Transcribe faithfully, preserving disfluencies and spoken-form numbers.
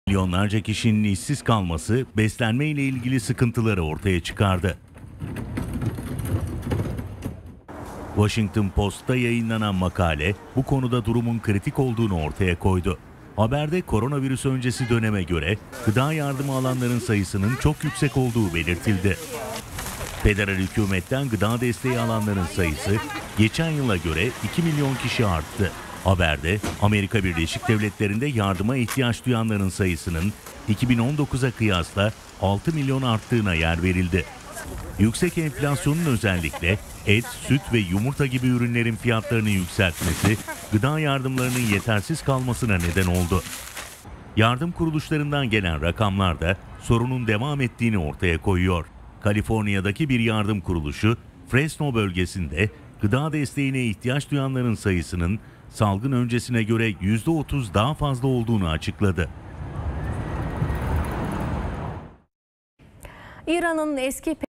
Milyonlarca kişinin işsiz kalması beslenme ile ilgili sıkıntıları ortaya çıkardı. Washington Post'ta yayınlanan makale bu konuda durumun kritik olduğunu ortaya koydu. Haberde koronavirüs öncesi döneme göre gıda yardımı alanların sayısının çok yüksek olduğu belirtildi. Federal hükümetten gıda desteği alanların sayısı geçen yıla göre iki milyon kişi arttı. Haberde Amerika Birleşik Devletleri'nde yardıma ihtiyaç duyanların sayısının iki bin on dokuza kıyasla altı milyon arttığına yer verildi. Yüksek enflasyonun özellikle et, süt ve yumurta gibi ürünlerin fiyatlarını yükseltmesi gıda yardımlarının yetersiz kalmasına neden oldu. Yardım kuruluşlarından gelen rakamlar da sorunun devam ettiğini ortaya koyuyor. Kaliforniya'daki bir yardım kuruluşu Fresno bölgesinde gıda desteğine ihtiyaç duyanların sayısının salgın öncesine göre yüzde otuz daha fazla olduğunu açıkladı. İran'ın eski